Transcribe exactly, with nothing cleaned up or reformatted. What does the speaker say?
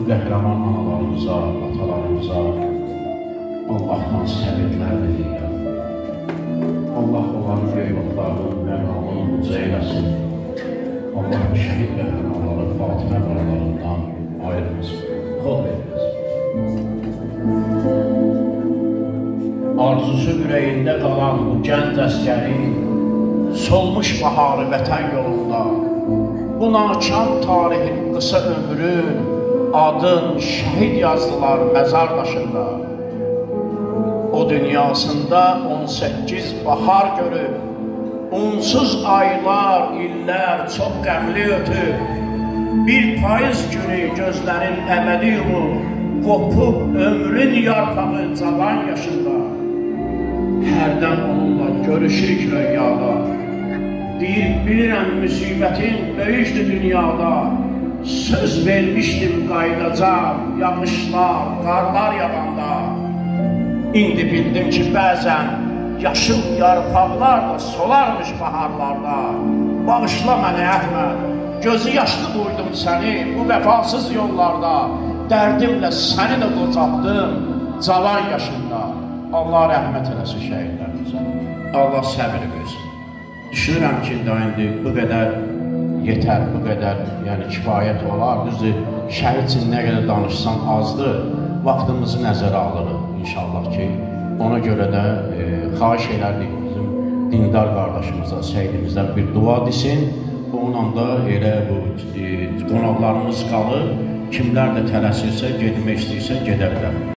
qəhrəman analarımıza, atalarımıza Allahdan səbirlər diləyirəm. Allah onların qeybatlarının, mərhamının uca eyləsin. Allah şəhid qəhrəmanları Fatimə qaralarından ayırmasın, xod verməsin. Arzusu ürəyində qalan bu gənc əskərin solmuş baharı vətən yolunda, bu nakam tarihin qısa ömrün adın şəhid yazdılar məzar daşında. O dünyasında on səkkiz bahar görüb, onsuz aylar, illər çox qəmli ötüb, bir payız günü gözlərin əbədi yumub, qopub ömrün yarpağı cavan yaşında. Hərdən onunla görüşürük rüyada, deyir, bilirəm müsibətin böyükdür dünyada, söz vermişdim qaydacaq, yağışlar, qarlar yağanda. İndi bildim ki, bəzən yaşıl yarpaqlar da solarmış baharlarda. Bağışla mənə Əhməd, gözü yaşlı qoydum səni bu vəfasız yollarda. Dərdimlə səni də qocaltdım cavan yaşında. Allah rəhmət eləsin şəhidlərimizə. Allah səbir versin. Düşünürəm ki, indi bu qədər yetər, bu qədər yəni kifayət olar. Düzdür, şəhid üçün nə qədər danışsan azdır. Vaxtımızı nəzərə alırıq inşallah ki, ona görə də e, xahiş edərdik bizim dindar qardaşımıza, səydimizdən bir dua desin. Onunla da elə bu e, qonaqlarımız qalır. Kimlər də tələsirsə, gedmək istəyirsə gedə bilər.